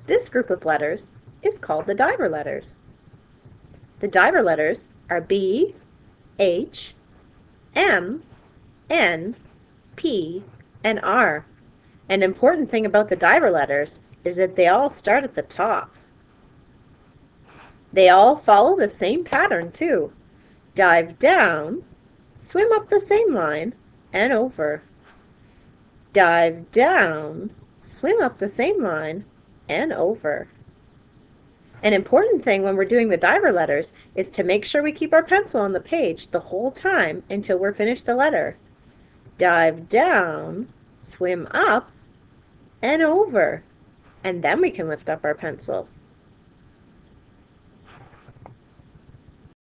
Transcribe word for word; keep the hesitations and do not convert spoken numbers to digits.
This group of letters is called the diver letters. The diver letters are B, H, M, N, P, and R. An important thing about the diver letters is that they all start at the top. They all follow the same pattern too. Dive down, swim up the same line, and over. Dive down, swim up the same line, and over. An important thing when we're doing the diver letters is to make sure we keep our pencil on the page the whole time until we're finished the letter. Dive down, swim up, and over. And then we can lift up our pencil.